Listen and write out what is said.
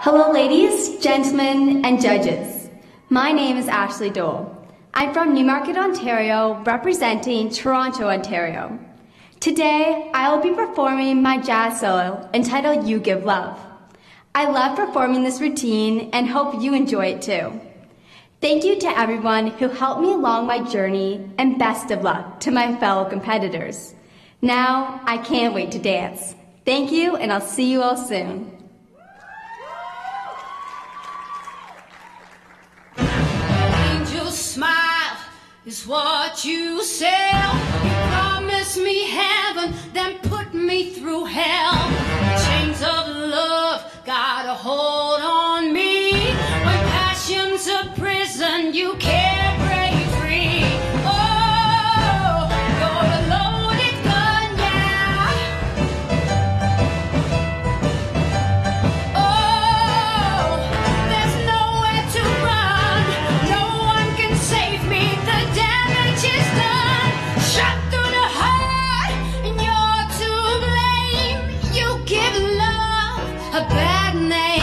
Hello ladies, gentlemen, and judges. My name is Ashley Dole. I'm from Newmarket, Ontario, representing Toronto, Ontario. Today, I will be performing my jazz solo entitled You Give Love. I love performing this routine and hope you enjoy it too. Thank you to everyone who helped me along my journey, and best of luck to my fellow competitors. Now, I can't wait to dance. Thank you, and I'll see you all soon. Smile is what you sell. You promise me heaven, then put me through hell. Chains of love got a hold on me. When passion's a prison, you can't break free. Oh, you're a loaded gun now. Oh, there's nowhere to run. No one can save me. The damage is done. Shot through the heart, and you're to blame. You give love a bad name.